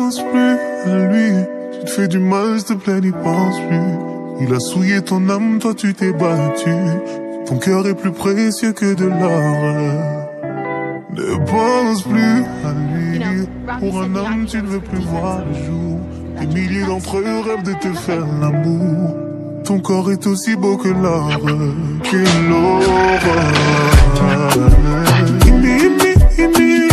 pense plus à lui. Tu te fais du mal, s'il te plaît, n'y pense plus. Il a souillé ton âme, toi tu t'es battu. Ton cœur est plus précieux que de l'or. Ne pense plus à lui. Pour un homme, tu ne veux plus voir le jour. Des milliers d'entre eux rêvent de te faire l'amour. Ton corps est aussi beau que l'or. Que l'or.